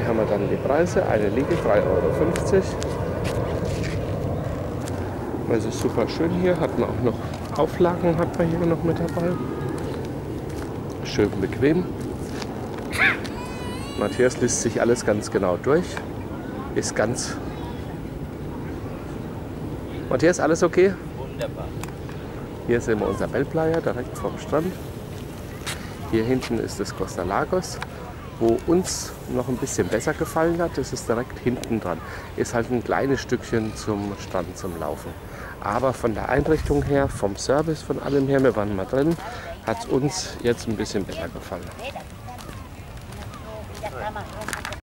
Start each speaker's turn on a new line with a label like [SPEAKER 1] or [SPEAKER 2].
[SPEAKER 1] haben wir dann die Preise. Eine Liege 3,50 €. Also super schön hier. Hat man auch noch Auflagen, hat man hier noch mit dabei. Schön bequem. Matthias liest sich alles ganz genau durch. Ist ganz... Matthias, alles okay?
[SPEAKER 2] Wunderbar.
[SPEAKER 1] Hier sehen wir unser Bellplaya direkt vom Strand. Hier hinten ist das Costa Lagos, wo uns noch ein bisschen besser gefallen hat. Das ist direkt hinten dran. Ist halt ein kleines Stückchen zum Strand zum Laufen. Aber von der Einrichtung her, vom Service, von allem her, wir waren mal drin, hat es uns jetzt ein bisschen besser gefallen.